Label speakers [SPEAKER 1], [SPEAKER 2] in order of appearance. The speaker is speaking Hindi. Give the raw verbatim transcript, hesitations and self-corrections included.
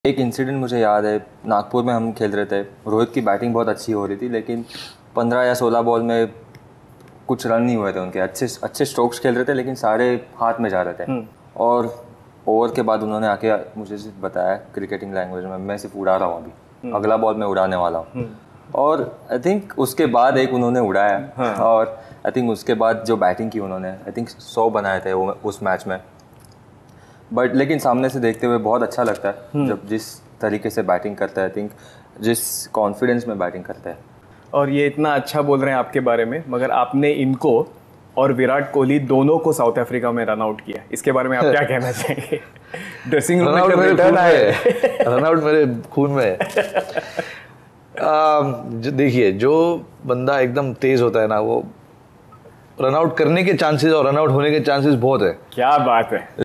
[SPEAKER 1] एक इंसिडेंट मुझे याद है, नागपुर में हम खेल रहे थे। रोहित की बैटिंग बहुत अच्छी हो रही थी, लेकिन पंद्रह या सोलह बॉल में कुछ रन नहीं हुए थे उनके। अच्छे अच्छे स्ट्रोक्स खेल रहे थे, लेकिन सारे हाथ में जा रहे थे। और ओवर के बाद उन्होंने आके मुझे सिर्फ बताया क्रिकेटिंग लैंग्वेज में, मैं सिर्फ उड़ा रहा हूँ, अभी अगला बॉल मैं उड़ाने वाला हूँ। और आई थिंक उसके बाद एक उन्होंने उड़ाया। हाँ। और आई थिंक उसके बाद जो बैटिंग की उन्होंने, आई थिंक सौ बनाए थे वो उस मैच में। बट लेकिन सामने से देखते हुए बहुत अच्छा लगता है जब जिस तरीके से बैटिंग करता है, आई थिंक जिस कॉन्फिडेंस में बैटिंग करता है।
[SPEAKER 2] और ये इतना अच्छा बोल रहे हैं आपके बारे में, मगर आपने इनको और विराट कोहली दोनों को साउथ अफ्रीका में रन आउट किया, इसके बारे में आप क्या कहना चाहेंगे? ड्रेसिंग रूम में
[SPEAKER 3] मेरे खून में रन आउट मेरे खून में देखिए, जो बंदा एकदम तेज होता है ना, वो रन आउट करने के चांसेस और रन आउट होने के चांसेस बहुत है।
[SPEAKER 2] क्या बात है।